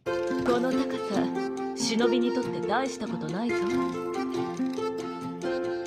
この高さ、忍びにとって大したことないぞ。